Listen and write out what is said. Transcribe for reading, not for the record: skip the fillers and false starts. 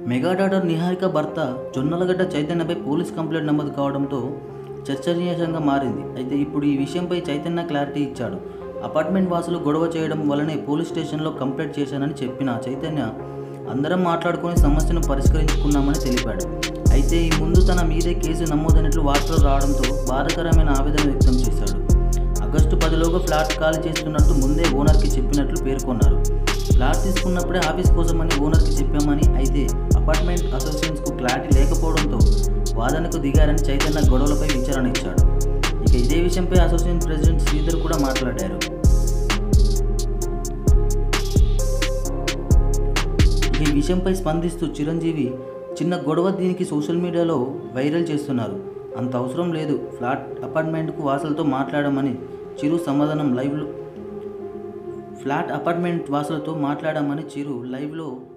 Mega daughter Niharika భర్త Jonnalagadda చైతన్యపై police complaint నమోదు కావడంతో చర్చనీయాంశంగా మారింది. అయితే ఇప్పుడు ఈ విషయంపై చైతన్య క్లారిటీ ఇచ్చాడు. అపార్ట్మెంట్ వాసులు గొడవ చేయడం వల్లనే పోలీస్ స్టేషన్లో కంప్లైంట్ చేశానని చెప్పిన చైతన్య అందరం మాట్లాడుకుని సమస్యను పరిష్కరించుకున్నామని తెలిపాడు. అయితే ఈ ముందు తన మీదే కేసు నమోదైనట్లు వార్తలు రావడంతో బాధాకరమైన ఆవేదన వ్యక్తం చేశాడు. ఆగస్టు 10లోగా ఫ్లాట్ ఖాళీ చేస్తున్నట్టు ముందే ఓనర్కి చెప్పినట్లు పేర్కొన్నారు. ఫ్లాట్ తీసుకున్నప్పుడే ఆఫీస్ కోసమని ఓనర్కి చెప్పామని, అయితే అపార్ట్మెంట్ అసోసియేషన్స్కు క్లారిటీ లేకపోవడంతో వాదనకు దిగారని చైతన్య గొడవలపై విచారణ ఇచ్చాడు. ఇక ఇదే విషయంపై అసోసియేషన్ ప్రెసిడెంట్ శ్రీధర్ కూడా మాట్లాడారు. ఈ విషయంపై స్పందిస్తూ చిరంజీవి చిన్న గొడవ, దీనికి సోషల్ మీడియాలో వైరల్ చేస్తున్నారు, అంత అవసరం లేదు, ఫ్లాట్ అపార్ట్మెంట్కు వాసులతో మాట్లాడమని చిరు సమాధానం. ఫ్లాట్ అపార్ట్మెంట్ వాసులతో మాట్లాడామని చిరు లైవ్లో